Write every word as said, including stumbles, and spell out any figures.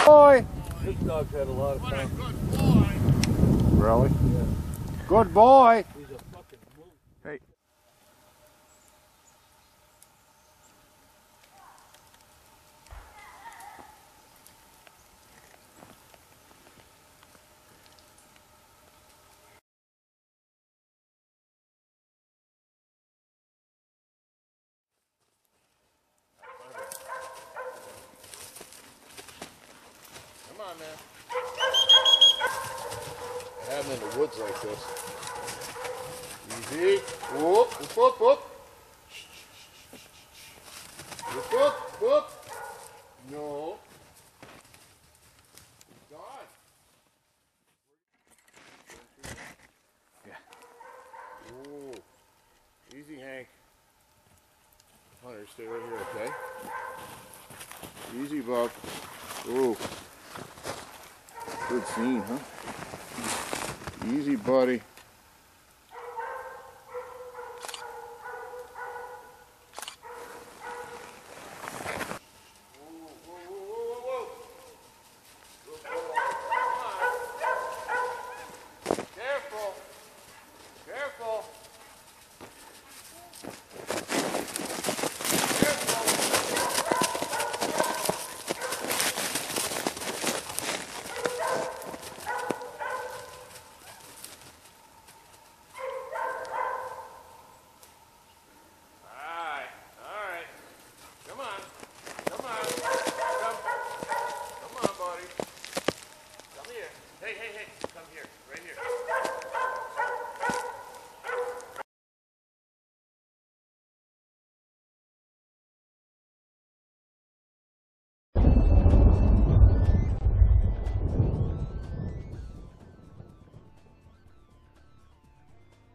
boy. This dog's had a lot of fun. Good boy. Really? Yeah. Good boy. He's a fucking move. Hey. Come on, man. I have them in the woods like this. Easy. Whoop, whoop, whoop, whoop. Whoop, whoop, whoop. No. He's gone. Yeah. Ooh. Easy, Hank. Hunter, stay right here, okay? Easy, Buck. Ooh. Good scene, huh? Easy, buddy.